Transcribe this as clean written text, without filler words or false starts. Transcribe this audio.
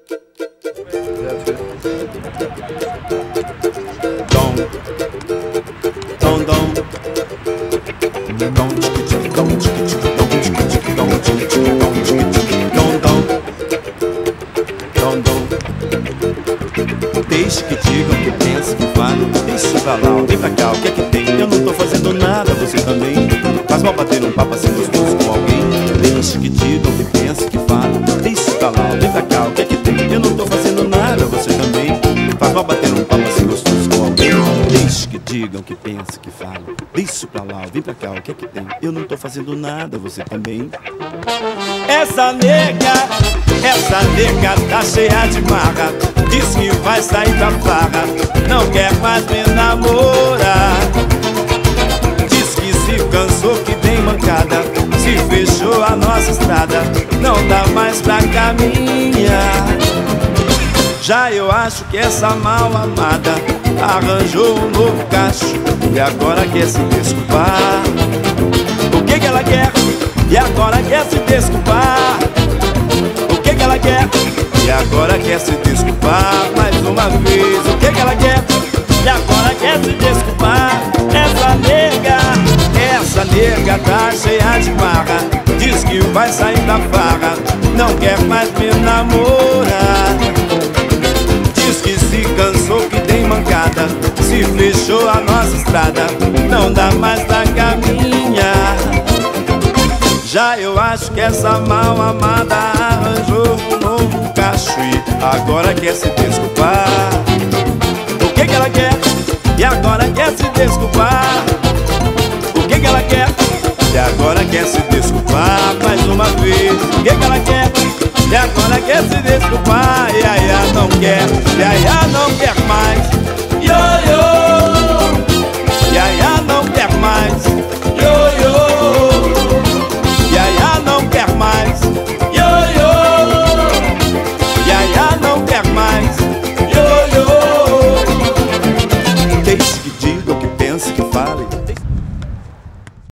Deixe que digam, que pensem, que falem. Deixe pra lá, vem pra cá, o que é que tem? Eu não tô fazendo nada, você também. Faz mal bater um papo assim gostoso com alguém. Deixe que digam, que pensem, que falem. Deixe pra lá, vem pra cá, o que é que tem? Eu não tô fazendo nada, você também. Faz mal bater um papo assim gostoso com alguém. Deixe que digam, que pensem, que falem. Deixe pra lá, vem pra cá, o que é que tem? Eu não tô fazendo nada, você também. Essa nega tá cheia de marra. Diz que vai sair da farra, não quer mais me namorar. Diz que se cansou, que tem mancada, se fechou a nossa estrada, não dá mais pra caminhar. Já eu acho que essa mal amada arranjou um novo cacho e agora quer se desculpar. O que que ela quer? E agora quer se desculpar. O que que ela quer? E agora quer se desculpar mais uma vez. O que que ela quer? E agora quer se desculpar. Essa nega tá cheia de marra. Diz que vai sair da farra, não quer mais me namorar. Diz que se cansou, que tem mancada, se fechou a nossa estrada, não dá mais pra caminhar. Já eu acho que essa mal amada arranjou um novo cacho e agora quer se desculpar. O que que ela quer? E agora quer se desculpar. O que que ela quer? E agora quer se desculpar mais uma vez. O que que ela quer? E agora quer se desculpar. E aí não quer, e aí não quer mais.